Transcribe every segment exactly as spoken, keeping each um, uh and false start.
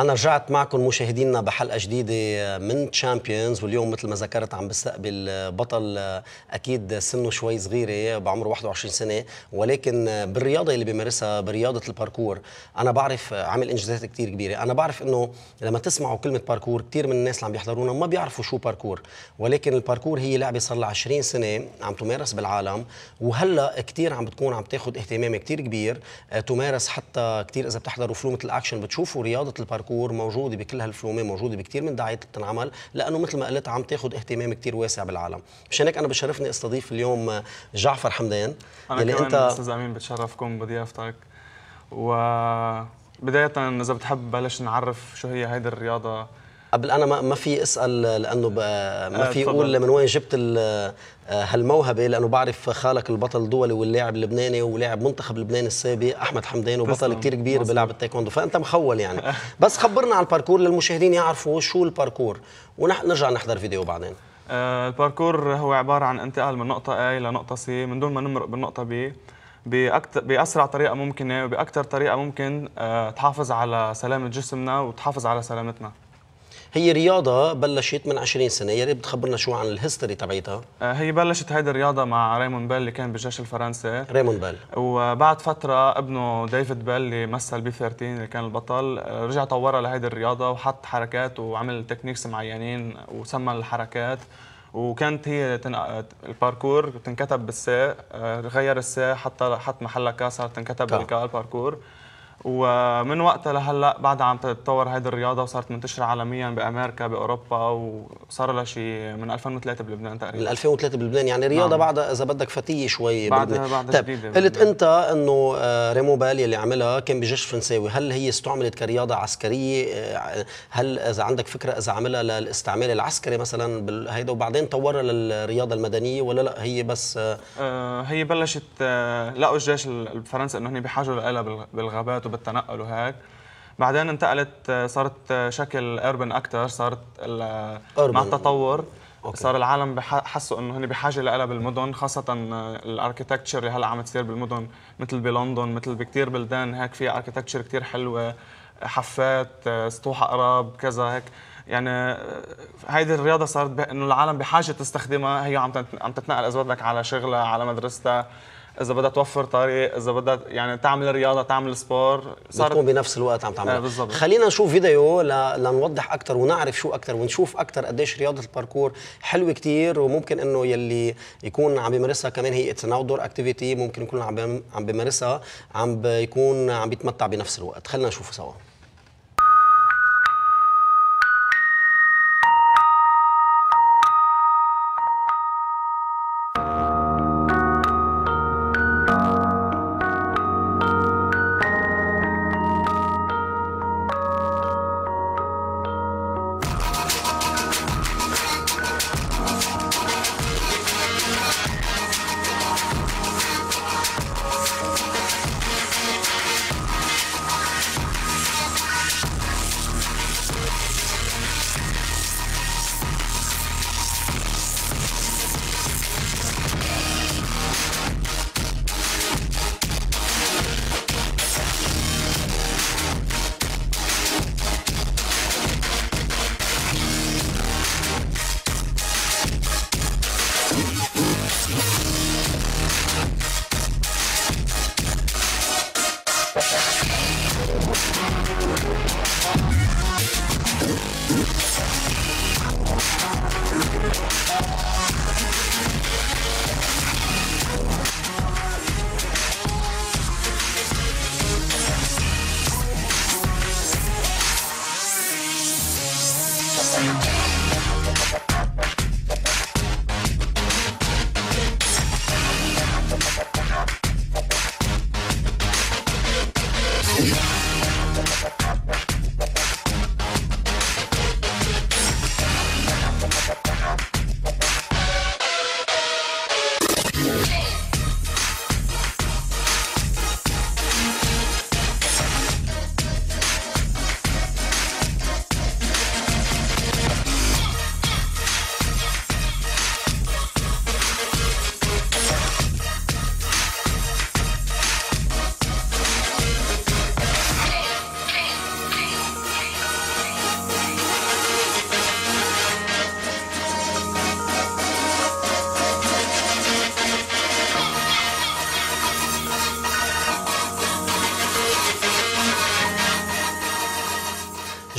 أنا رجعت معكم مشاهدينا بحلقة جديدة من تشامبيونز، واليوم مثل ما ذكرت عم بستقبل بطل أكيد سنه شوي صغيرة بعمره واحد وعشرين سنة، ولكن بالرياضة اللي بيمارسها برياضة الباركور أنا بعرف عمل إنجازات كتير كبيرة. أنا بعرف إنه لما تسمعوا كلمة باركور كتير من الناس اللي عم بيحضرونا ما بيعرفوا شو باركور، ولكن الباركور هي لعبة صار لها عشرين سنة عم تمارس بالعالم، وهلا كتير عم بتكون عم تاخذ اهتمام كتير كبير، تمارس حتى كتير إذا بتحضروا فلومة الأكشن بتشوفوا رياضة الباركور موجودة بكل هالفلومة، موجودة بكتير من دعايات بتنعمل، لأنه مثل ما قلت عم تاخذ اهتمام كتير واسع بالعالم. مشان هيك أنا بشرفني استضيف اليوم جعفر حمدان. أنا كمان أنت أستاذ أمين بتشرفكم بضيافتك. وبداية إذا بتحب بلش نعرف شو هي هيدي الرياضة. قبل انا ما ما في اسال لانه ما في اقول من وين جبت هالموهبه، لانه بعرف خالك البطل الدولي واللاعب اللبناني ولاعب منتخب لبنان السابق احمد حمدان، وبطل كثير كبير بلعب التايكوندو، فانت مخول يعني. بس خبرنا عن الباركور للمشاهدين يعرفوا شو الباركور، ونرجع نحضر فيديو بعدين. الباركور هو عباره عن انتقال من نقطه A لنقطه C من دون ما نمرق بالنقطه B بأكتر بأسرع طريقه ممكنه وبأكثر طريقه ممكن تحافظ على سلامه جسمنا وتحافظ على سلامتنا. هي رياضة بلشت من عشرين سنة، يا ريت بتخبرنا شو عن الهيستوري تبعيتها. هي بلشت هيدي الرياضة مع ريمون بيل اللي كان بالجيش الفرنسي. ريمون بيل. وبعد فترة ابنه ديفيد بيل اللي مثل بي ثلاثة عشر اللي كان البطل رجع طورها لهيدي الرياضة وحط حركات وعمل تكنيكس معينين وسمى الحركات. وكانت هي تن... الباركور تنكتب بالسي، غير السي حتى حط محلها كا صارت تنكتب بالكا الباركور. ومن وقتها لهلا بعدها عم تتطور هيدي الرياضه وصارت منتشره عالميا بامريكا باوروبا، وصار لها شيء من ألفين وثلاثة بلبنان تقريبا. من ألفين وثلاثة بلبنان، يعني رياضه نعم. بعدها اذا بدك فتيه شوي بعدها بعدها طيب جديده. قلت انت انه ريمو بال اللي عملها كان بجيش فرنساوي، هل هي استعملت كرياضه عسكريه؟ هل اذا عندك فكره اذا عملها للاستعمال العسكري مثلا هيدا وبعدين طورها للرياضه المدنيه، ولا لا هي بس آه هي بلشت آه لقوا الجيش الفرنسي انه هن بحاجه لها بالغابات بالتنقل وهيك، بعدين انتقلت صارت شكل اربن اكثر، صارت مع التطور أوكي. صار العالم حسوا انه هن بحاجه لها بالمدن، خاصه الاركيتكتشر اللي هلا عم تصير بالمدن مثل بلندن مثل بكثير بلدان هيك في اركيتكتشر كثير حلوه، حفات، سطوح اقراب كذا هيك. يعني هيدي الرياضه صارت انه العالم بحاجه تستخدمها، هي عم عم تتنقل اذا بدك على شغلها على مدرستها، إذا بدها توفر طريق، إذا بدها يعني تعمل رياضة تعمل سبور صارت بتكون بنفس الوقت عم تعملها. آه بالضبط. خلينا نشوف فيديو لنوضح أكثر ونعرف شو أكثر ونشوف أكثر قديش رياضة الباركور حلوة كثير، وممكن إنه يلي يكون عم بيمارسها كمان هي اتس ان اوت دور اكتيفيتي، ممكن يكون عم عم بيمارسها عم بيكون عم بيتمتع بنفس الوقت. خلينا نشوف سوا.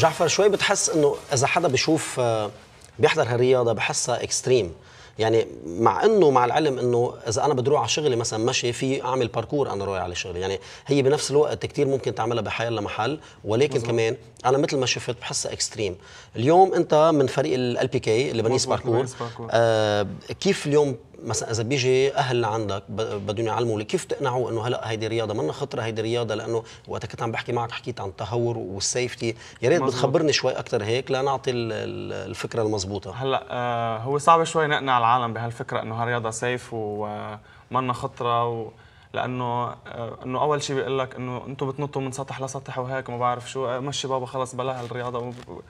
جعفر شوي بتحس انه اذا حدا بيشوف بيحضر هالرياضه بحسها اكستريم، يعني مع انه مع العلم انه اذا انا بدي اروح على شغلي مثلا مشي في اعمل باركور انا رايح على شغلي، يعني هي بنفس الوقت كثير ممكن تعملها بحيالله محل، ولكن مزبوط. كمان انا مثل ما شفت بحسها اكستريم. اليوم انت من فريق ال بي كي اللبنانيز باركور، آه كيف اليوم مثلا اذا بيجي اهل لعندك بدهم يعلموا لي كيف تقنعوا انه هلا هيدي رياضه منا خطره، هيدي رياضه لانه وقت كنت عم بحكي معك حكيت عن التهور والسيفتي، يا ريت بتخبرني شوي اكثر هيك لنعطي الفكره المضبوطه. هلا آه هو صعب شوي نقنع العالم بهالفكره انه هالرياضه سيف ومنا خطره و... لانه آه انه اول شيء بيقول لك انه انتم بتنطوا من سطح لسطح وهيك وما بعرف شو، مشي بابا خلص بلا هالرياضه.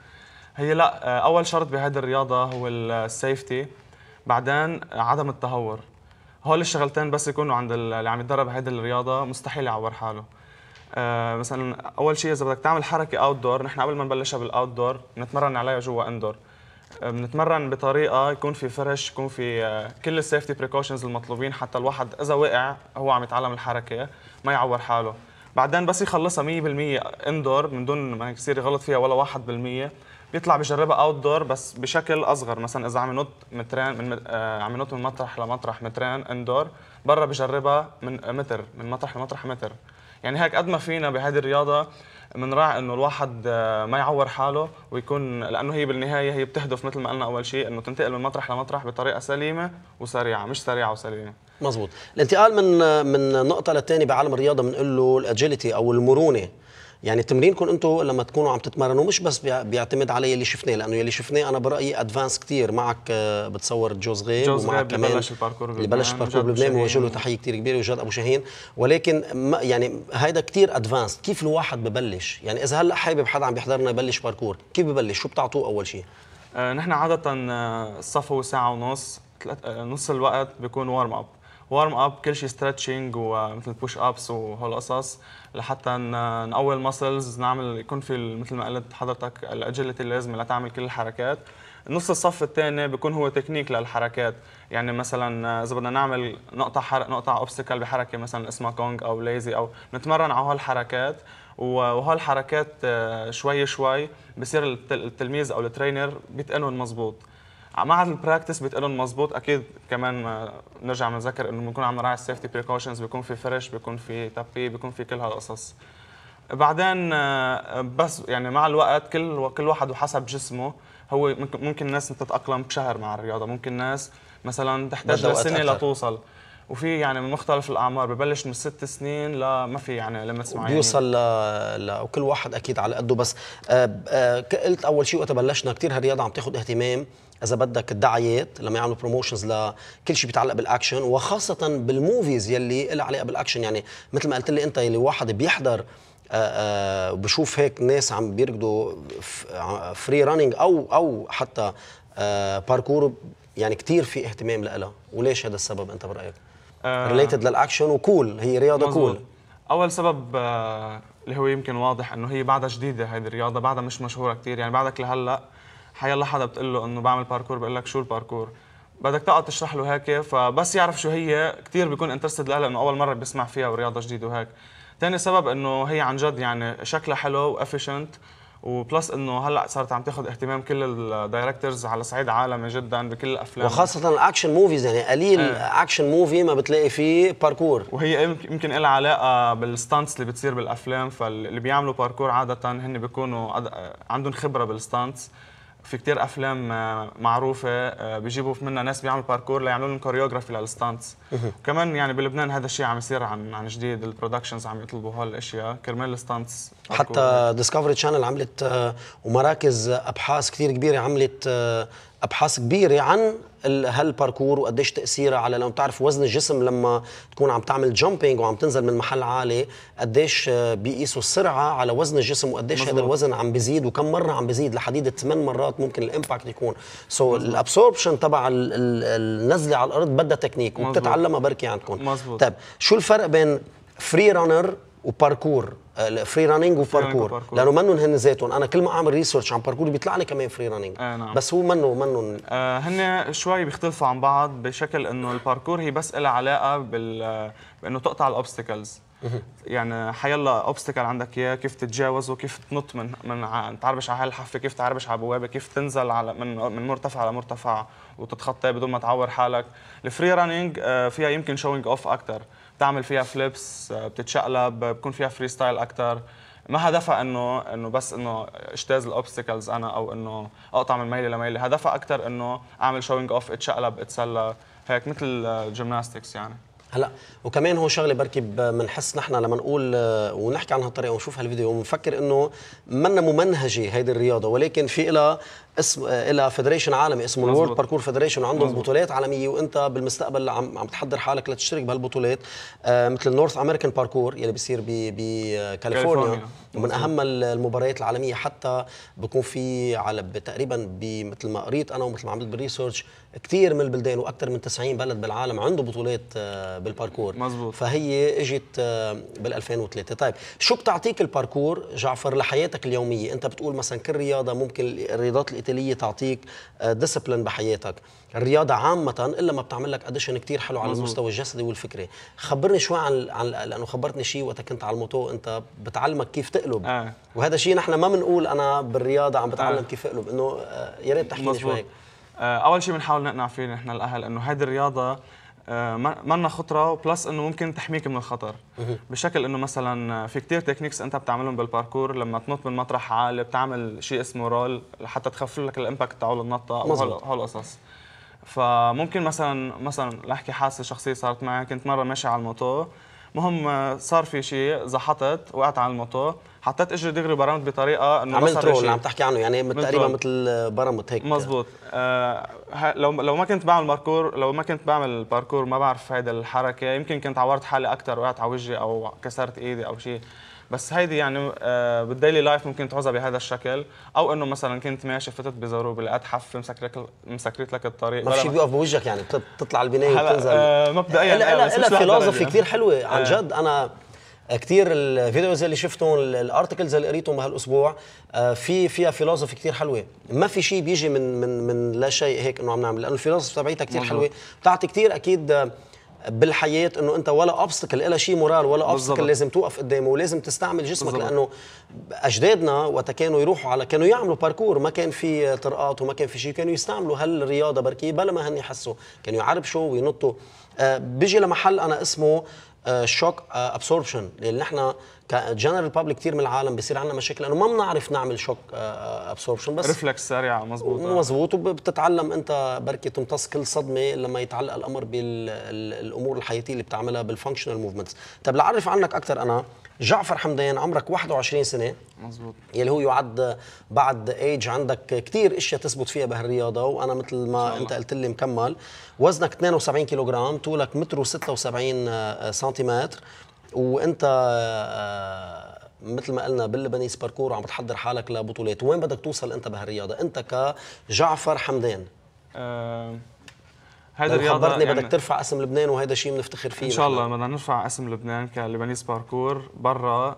هي لا، آه اول شرط بهذه الرياضه هو السيفتي، بعدين عدم التهور. هول الشغلتين بس يكونوا عند اللي عم يتدرب هيدي الرياضه مستحيل يعور حاله. آه مثلا اول شيء اذا بدك تعمل حركه اوت دور، نحن قبل ما نبلشها بالاوت دور بنتمرن عليها جوا اندور. آه بنتمرن بطريقه يكون في فرش، يكون في آه كل السيفتي بريكوشنز المطلوبين حتى الواحد اذا وقع هو عم يتعلم الحركه ما يعور حاله. بعدين بس يخلصها مية بالمية اندور من دون ما يصير يغلط فيها ولا واحد بالمية، بيطلع بجربها اوت دور بس بشكل اصغر. مثلا اذا عم ينط مترين من آه عم ينط من مطرح لمطرح مترين اندور، برا بجربها من متر، من مطرح لمطرح متر. يعني هيك قد ما فينا بهذه الرياضه بنراعي انه الواحد آه ما يعور حاله ويكون، لانه هي بالنهايه هي بتهدف مثل ما قلنا اول شيء انه تنتقل من مطرح لمطرح بطريقه سليمه وسريعه، مش سريعه وسليمه. مزبوط. الانتقال من من نقطه للثانيه بعالم الرياضه بنقول له الاجيلتي او المرونه. يعني تمرينكم انتم لما تكونوا عم تتمرنوا مش بس بيعتمد على يلي شفناه، لانه يلي شفناه انا برايي ادفانس كثير. معك بتصور جوز غيب ومعك كمان اللي بلش الباركور اللي بلش الباركور بلبنان، بوجه له تحيه كثير كبيره، وجاد ابو شاهين. ولكن يعني هيدا كثير ادفانس. كيف الواحد ببلش؟ يعني اذا هلا حابب حدا عم بيحضرنا يبلش باركور، كيف ببلش؟ شو بتعطوه اول شيء؟ آه نحن عاده الصف هو ساعه ونص، نص الوقت بيكون وارم اب. وارم اب كل شيء ستريتشنج ومثل بوش ابس وهالقصص لحتى نقوي المسلز، نعمل يكون في مثل ما قلت حضرتك الاجيلتي اللازمه لتعمل كل الحركات. نص الصف الثاني بيكون هو تكنيك للحركات، يعني مثلا اذا بدنا نعمل نقطه حرق نقطه اوبستكل بحركه مثلا اسمها كونج او ليزي، او نتمرن على هالحركات. وهالحركات شوي شوي بصير التلميذ او الترينر بيتقنهم مزبوط. مع البراكتس بيتقلن مزبوط. اكيد كمان نرجع نذكر انه بنكون عم نراعي السيفتي بريكوشنز، بيكون في فرش، بيكون في تابي، بيكون في كل هالقصص. بعدين بس يعني مع الوقت كل كل واحد وحسب جسمه، هو ممكن ناس تتاقلم بشهر مع الرياضه، ممكن ناس مثلا تحتاج لسنه لتوصل، وفي يعني من مختلف الاعمار ببلش من ست سنين لما في يعني ليمتس معينين بيوصل ل... ل... وكل واحد اكيد على قده. بس آه آه قلت اول شيء وقت بلشنا كثير هالرياضه عم تاخذ اهتمام، اذا بدك الدعايات لما يعملوا بروموشنز لكل شيء بيتعلق بالاكشن، وخاصه بالموفيز يلي لها علاقه بالاكشن. يعني مثل ما قلت لي انت، يلي واحد بيحضر وبشوف هيك ناس عم بيركضوا فري رانينج او او حتى آه باركور، يعني كثير في اهتمام لها. وليش هذا السبب انت برايك؟ ريليتد للاكشن وكول، هي رياضه كول. اول سبب آه اللي هو يمكن واضح انه هي بعدها جديده، هذه الرياضه بعدها مش مشهوره كثير. يعني بعدك لهلا حيلا حدا بتقول له انه بعمل باركور بقول لك شو الباركور، بدك تقعد تشرح له هيك، فبس يعرف شو هي كثير بيكون انترستد لها لانه اول مره بيسمع فيها ورياضه جديده وهيك. ثاني سبب انه هي عن جد يعني شكلها حلو وافيشنت، وبلس انه هلا صارت عم تاخذ اهتمام كل الدايركتورز على صعيد عالمي جدا بكل الافلام، وخاصه الاكشن موفيز. يعني قليل اه. اكشن موفي ما بتلاقي فيه باركور، وهي يمكن لها علاقه بالستانتس اللي بتصير بالافلام. فاللي بيعملوا باركور عاده هن بيكونوا عندهم خبره بالستانتس. في كتير افلام معروفه بيجيبوا منها ناس بيعملوا باركور ليعملوا لهم كوريوغرافي للستانتس. كمان يعني بلبنان هذا الشيء عم يصير عن عن جديد، البرودكشنز عم يطلبوا هالاشياء كرمال الستانتس. حتى ديسكفري تشانل عملت ومراكز ابحاث كثير كبيره، عملت ابحاث كبيره عن هالباركور وقديش تاثيرها على، لو بتعرف وزن الجسم لما تكون عم تعمل جامبينج وعم تنزل من محل عالي، قديش بيقيسوا السرعه على وزن الجسم وقديش هذا الوزن عم بيزيد وكم مره عم بيزيد، لحديد ثمان مرات ممكن الامباكت يكون. سو so الابسوربشن تبع النزله على الارض بدها تكنيك وبتتعلمها بركي عندكم. طيب شو الفرق بين فري رانر وباركور؟ فري رانينج وباركور، لانه منهم هن ذاتهم. انا كل ما اعمل ريسيرش عن باركور بيطلع لي كمان فري رانينج. آه نعم. بس هو منه منهم آه هن شوي بيختلفوا عن بعض بشكل انه الباركور هي بس لها علاقه بال بانه تقطع الاوبستكلز. يعني حيلا اوبستكل عندك اياه كيف تتجاوزه، كيف تنط من من تعربش على هالحافه، كيف تعربش على بوابه، كيف تنزل على من من مرتفع على مرتفع وتتخطى بدون ما تعور حالك. الفري رانينج فيها يمكن شوينج اوف اكثر، بتعمل فيها فليبس، بتتشقلب، بكون فيها فري ستايل اكثر. ما هدفها انه انه بس انه اجتاز الاوبستكلز انا، او انه اقطع من ميله لميله، هدفها اكثر انه اعمل شوينج اوف، اتشقلب، اتسلى، هيك مثل الجيمناستكس يعني. هلا وكمان هو شغله بركي بنحس نحن لما نقول ونحكي عن هالطريقه ونشوف هالفيديو ونفكر انه منا ممنهجه هيدي الرياضه، ولكن في لها اسم، لها فيدريشن عالمي اسمه الورلد باركور فيدريشن، وعندهم مزبوط. بطولات عالميه، وانت بالمستقبل عم عم تحضر حالك لتشترك بهالبطولات، آه مثل النورث امريكان باركور يلي بيصير بكاليفورنيا، ومن اهم المباريات العالميه. حتى بكون في على تقريبا مثل ما قريت انا ومثل ما عملت بالريسيرش، كثير من البلدان واكثر من تسعين بلد بالعالم عنده بطولات بالباركور. مزبوط. فهي اجت بال ألفين وثلاثة. طيب شو بتعطيك الباركور جعفر لحياتك اليوميه؟ انت بتقول مثلا كل رياضه ممكن الرياضات القتاليه تعطيك ديسيبلين بحياتك، الرياضه عامه الا ما بتعمل لك اديشن كثير حلو على مزبوط. المستوى الجسدي والفكري. خبرني شوي عن عن لانه خبرتني شيء وقت كنت على الموتو، انت بتعلمك كيف تقلب. آه. وهذا شيء نحن ما بنقول انا بالرياضه عم بتعلم آه. كيف اقلب، انه يا ريت تحكي لي شوي. اول شيء بنحاول نقنع فيه نحن الاهل انه هذه الرياضه منا خطره، وبلس انه ممكن تحميك من الخطر بشكل انه مثلا في كثير تكنيكس انت بتعملهم بالباركور. لما تنط من مطرح عالي بتعمل شيء اسمه رول لحتى تخفف لك الامباكت تاعول النطه او هالقصص. فممكن مثلا مثلا لاحكي حادثه شخصيه صارت معي، كنت مره ماشي على الموتو، مهم صار في شيء، زحطت، وقعت على الموتو، حطيت اجري دغري برمت بطريقه انه عملت رول اللي عم تحكي عنه، يعني تقريبا مثل برمت هيك. مزبوط. آه لو لو ما كنت بعمل باركور لو ما كنت بعمل باركور ما بعرف هيدا الحركه، يمكن كنت عورت حالي اكثر، وقعت على وجهي او كسرت ايدي او شيء. بس هيدي يعني آه بالديلي لايف ممكن تعوزها بهذا الشكل، او انه مثلا كنت ماشي فتت بزروب لقيت حف مسكت لك مسكرت لك الطريق، ما في شيء بيوقف بوجهك يعني بتطلع البنايه وبتنزل. آه مبدئيا لا لا لا فيلوزفي كثير حلوه عن جد. انا كثير الفيديوز اللي شفتهم، الارتكلز اللي قريتهم بهالاسبوع، في فيها فيلوسفي كثير حلوه. ما في شيء بيجي من من من لا شيء هيك انه عم نعمل، لانه الفيلوسفي تبعيتها كثير حلوه، بتعطي كثير اكيد بالحياه انه انت ولا اوبستكل إلها شيء مورال، ولا اوبستكل لازم توقف قدامه، ولازم تستعمل جسمك. بالزبط. لانه اجدادنا وقت كانوا يروحوا على كانوا يعملوا باركور، ما كان في طرقات وما كان في شيء، كانوا يستعملوا هالرياضه بركي بلا ما هن يحسوا، كانوا يعربشوا وينطوا. آه بيجي لمحل انا اسمه شوك ابسوربشن، لان نحن كجنرال بابليك كثير من العالم بصير عندنا مشاكل لانه ما بنعرف نعمل شوك ابسوربشن، بس ريفلكس سريعه. مزبوط مزبوط. وبتتعلم انت بركي تمتص كل صدمه لما يتعلق الامر بالامور الحياتيه اللي بتعملها بالفانكشنال موفمنتس. طيب لعرف عنك اكثر، انا جعفر حمدان، عمرك واحد وعشرين سنه، مزبوط، يلي هو يعد بعد ايج عندك كثير اشياء تثبت فيها بهالرياضه، وانا مثل ما انت قلت لي مكمل. وزنك اثنين وسبعين كيلوغرام، طولك متر وستة وسبعين سنتيمتر، وانت مثل ما قلنا باللبنيس باركور وعم بتحضر حالك لبطولات. وين بدك توصل انت بهالرياضه انت كجعفر حمدان؟ أه هيدا الرياضه خبرتني يعني بدك ترفع اسم لبنان، وهذا شيء بنفتخر فيه ان شاء الله. بدنا نرفع اسم لبنان كلبنانيس باركور برا،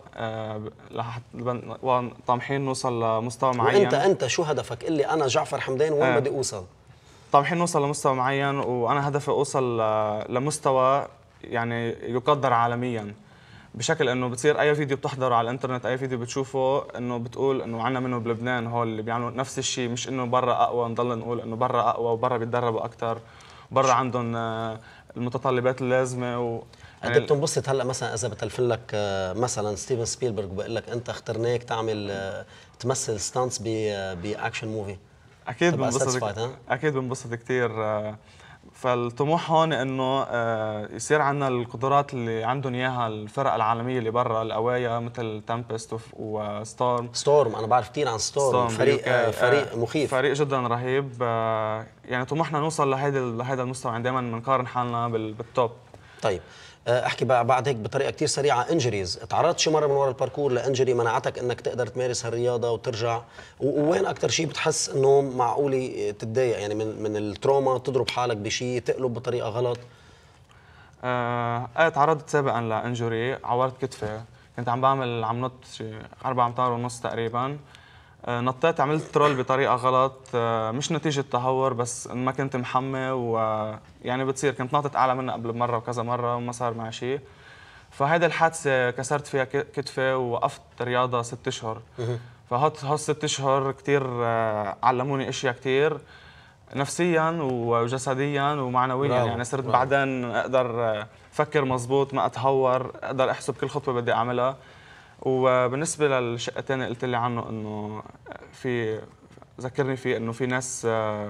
أه طامحين نوصل لمستوى معين. وانت انت شو هدفك؟ قل لي انا جعفر حمدان وين أه بدي اوصل؟ طامحين نوصل لمستوى معين، وانا هدفي اوصل لمستوى يعني يقدر عالميا، بشكل انه بتصير اي فيديو بتحضره على الانترنت، اي فيديو بتشوفه، انه بتقول انه عنا منه بلبنان هول اللي بيعملوا نفس الشيء، مش انه برا اقوى نضل نقول انه برا اقوى وبرا بيتدربوا اكثر، برا عندهم المتطلبات اللازمه. و يعني بتنبسط هلا مثلا اذا بتلفن لك مثلا ستيفن سبيلبرغ بقول لك انت اخترناك تعمل تمثل ستانتس باكشن موفي؟ اكيد بنبسط، اكيد بنبسط كثير. فالطموح هون انه يصير عندنا القدرات اللي عندهم اياها الفرق العالميه اللي برا الاوايا، مثل تمبست وستورم. ستورم انا بعرف كثير عن ستورم، فريق فريق مخيف، فريق جدا رهيب. يعني طموحنا نوصل لهيدا لهيدا المستوى، يعني دائما بنقارن حالنا بالتوب. طيب احكي بعد هيك بطريقه كثير سريعه، انجريز، تعرضت شي مره من وراء الباركور لانجري منعتك انك تقدر تمارس هالرياضه وترجع؟ ووين اكثر شيء بتحس انه معقوله تتضايق يعني من من التروما، تضرب حالك بشيء، تقلب بطريقه غلط؟ آه ايه تعرضت سابقا لانجري، عورت كتفي، كنت عم بعمل عم نط شي أربعة أمتار ونص تقريبا، آه نطيت عملت رول بطريقه غلط، آه مش نتيجه تهور، بس ما كنت محمي، ويعني بتصير كنت ناطط اعلى منها قبل مره وكذا مره وما صار معي شيء. فهيدا الحادثه كسرت فيها كتفي ووقفت رياضه ست اشهر. فهات هالست اشهر كثير علموني اشياء كثير نفسيا وجسديا ومعنويا. براو. يعني صرت براو. بعدين اقدر افكر مزبوط، ما اتهور، اقدر احسب كل خطوه بدي اعملها. وبالنسبه للشق الثاني قلت لي عنه انه في ذكرني فيه انه في ناس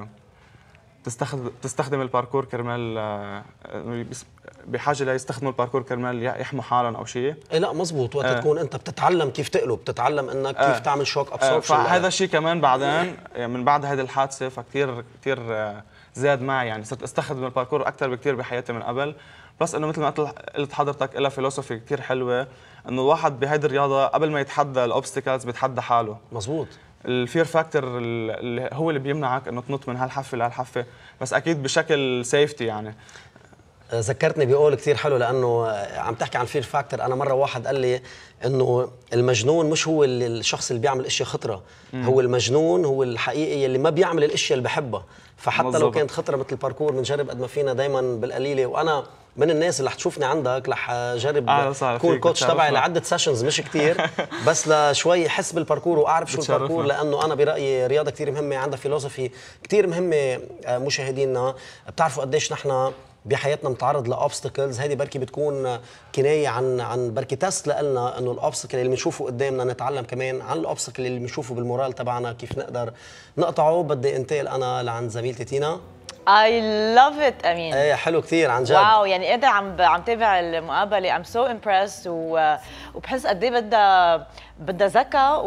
تستخدم تستخدم الباركور كرمال بحاجه ليستخدموا الباركور كرمال يحموا حالهم او شيء. إيه لا مزبوط، وقت آه. تكون انت بتتعلم كيف تقلب، بتتعلم انك كيف آه. تعمل شوك آه. ابسوربشن. فهذا الشيء كمان بعدين يعني من بعد هذه الحادثه فكتير كثير زاد معي. يعني صرت استخدم الباركور اكثر بكثير بحياتي من قبل. بس انه مثل ما قلت حضرتك لها فيلوسفي كثير حلوه، انه الواحد بهيدي الرياضه قبل ما يتحدى الاوبستكلز بيتحدى حاله. مزبوط. الفير فاكتور اللي هو اللي بيمنعك انه تنط من هالحفه لهالحفه، بس اكيد بشكل سيفتي. يعني ذكرتني بقول كثير حلو، لانه عم تحكي عن فير فاكتور. انا مره واحد قال لي انه المجنون مش هو اللي الشخص اللي بيعمل اشياء خطره، مم. هو المجنون هو الحقيقي اللي ما بيعمل الاشياء اللي بحبها. فحتى مزبط. لو كانت خطره مثل الباركور بنجرب قد ما فينا دائما بالقليله. وانا من الناس اللي حتشوفني عندك رح جرب آه كون كوتش تبعي لعده سيشنز، مش كثير بس لشوي احس بالباركور واعرف شو الباركور. لانه انا برايي رياضه كثير مهمه، عندها فيلوسفي كثير مهمه. مشاهدينا بتعرفوا قديش نحن بحياتنا متعرض لاوبستكلز. هذه بركي بتكون كنايه عن عن بركي تست لنا انه الاوبستكل اللي بنشوفه قدامنا نتعلم كمان عن الاوبستكل اللي بنشوفه بالمورال تبعنا كيف نقدر نقطعه. بدي انتقل انا لعند زميلتي تينا. I love it امين. ايه حلو كثير عن جد. واو، يعني انت عم عم تابع المقابله. I'm so impressed و... وبحس قد ايه بدها بدها ذكاء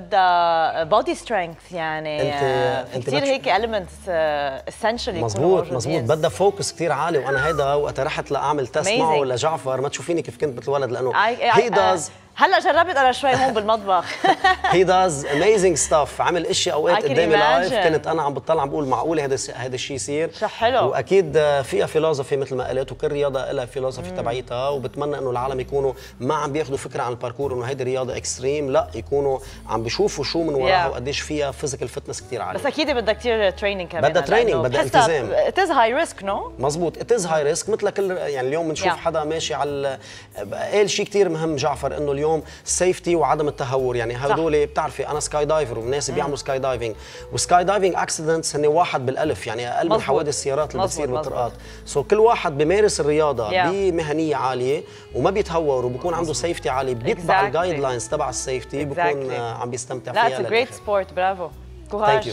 وبدها بودي سترينث. يعني انت انت كثير هيك elements essentially. مزبوط مزبوط، بدها فوكس كثير عالي. وانا هيدا وقت رحت لاعمل تست معه لجعفر ما تشوفيني كيف كنت مثل ولد، لانه هي داز هلا جربت انا شوي هون بالمطبخ. هي داز اميزنج ستاف. عمل اشياء اوقات قدامي لايف كنت انا عم بطلع عم بقول معقوله هذا هذا الشيء يصير. حلو. واكيد فيها فيلوسفي مثل ما قلت، وكل رياضه لها فيلوسفي تبعيتها. وبتمنى انه العالم يكونوا ما عم بياخذوا فكره عن الباركور انه هيدي رياضه اكستريم، لا يكونوا عم بيشوفوا شو من وراها yeah. وقديش فيها فيزيكال فتنس كثير عالي. بس اكيد بدها كثير تريننج كمان. بدها تريننج، بدها التزام. ات از هاي ريسك نو؟ مزبوط، ات از هاي ريسك. مثل كل يعني اليوم بنشوف yeah. حدا ماشي على قال شيء كثير مهم جعفر، انه اليوم سيفتي وعدم التهور. يعني هدول بتعرفي انا سكاي دايفر والناس بيعملوا سكاي دايفنج، وسكاي دايفنج اكسيدنتس هن واحد بالالف، يعني اقل من حوادث السيارات اللي بتصير بالطرقات. سو so كل واحد بيمارس الرياضه yeah. بمهنيه عاليه وما بيتهور وبكون عنده سيفتي عالي، بيتبع exactly. الجايد لاينز تبع السيفتي exactly. بكون عم بيستمتع فيها. لا اتس جريت سبورت، برافو. ثانك يو.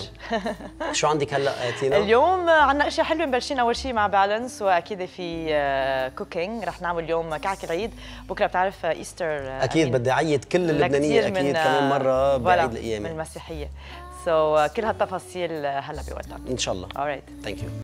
شو عندك هلا تينا؟ اليوم عندنا اشياء حلوه. مبلشين اول شيء مع بالانس، واكيد في كوكينج. رح نعمل اليوم كعك العيد، بكره بتعرف ايستر. اكيد بدي اعيد كل اللبنانيه اكيد كمان مره بعيد القيامه من المسيحيه. سو so, كل هالتفاصيل هلا بوقتها ان شاء الله. alright. ثانك يو.